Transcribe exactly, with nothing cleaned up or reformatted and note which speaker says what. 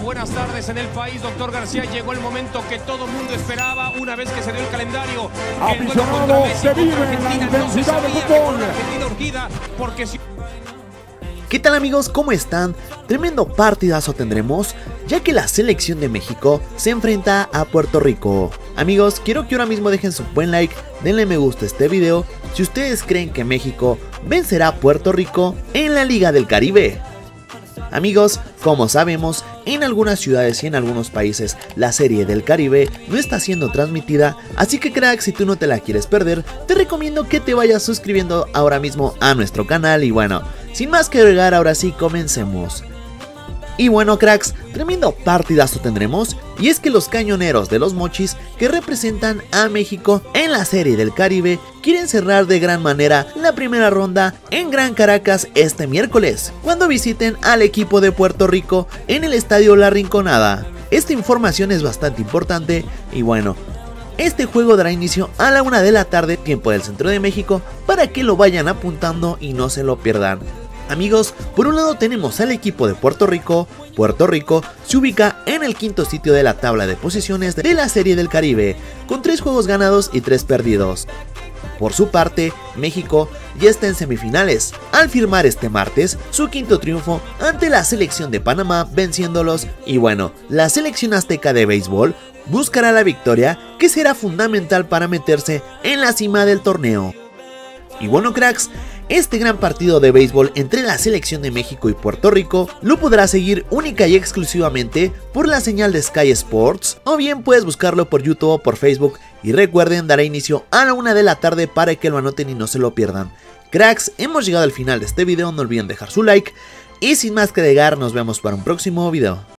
Speaker 1: buenas tardes en el país, doctor García. Llegó el momento que todo el mundo esperaba una vez que se dio el calendario.
Speaker 2: Aficionado, se vive en la intensidad del fútbol.
Speaker 1: Argentina urgida porque si...
Speaker 3: ¿Qué tal amigos? ¿Cómo están? Tremendo partidazo tendremos, ya que la selección de México se enfrenta a Puerto Rico. Amigos, quiero que ahora mismo dejen su buen like, denle me gusta a este video si ustedes creen que México vencerá a Puerto Rico en la Liga del Caribe. Amigos, como sabemos, en algunas ciudades y en algunos países la Serie del Caribe no está siendo transmitida, así que crack, si tú no te la quieres perder, te recomiendo que te vayas suscribiendo ahora mismo a nuestro canal. Y bueno, sin más que agregar, ahora sí comencemos. Y bueno cracks, tremendo partidazo tendremos, y es que los cañoneros de los Mochis, que representan a México en la Serie del Caribe, quieren cerrar de gran manera la primera ronda en Gran Caracas este miércoles, cuando visiten al equipo de Puerto Rico en el estadio La Rinconada. Esta información es bastante importante y bueno, este juego dará inicio a la una de la tarde, tiempo del centro de México, para que lo vayan apuntando y no se lo pierdan. Amigos, por un lado tenemos al equipo de Puerto Rico. Puerto Rico se ubica en el quinto sitio de la tabla de posiciones de la Serie del Caribe, con tres juegos ganados y tres perdidos. Por su parte, México ya está en semifinales, al firmar este martes su quinto triunfo ante la selección de Panamá, venciéndolos. Y bueno, la selección azteca de béisbol buscará la victoria, que será fundamental para meterse en la cima del torneo. Y bueno cracks, este gran partido de béisbol entre la selección de México y Puerto Rico lo podrás seguir única y exclusivamente por la señal de Sky Sports, o bien puedes buscarlo por YouTube o por Facebook, y recuerden, dará inicio a la una de la tarde para que lo anoten y no se lo pierdan. Cracks, hemos llegado al final de este video, no olviden dejar su like, y sin más que agregar, nos vemos para un próximo video.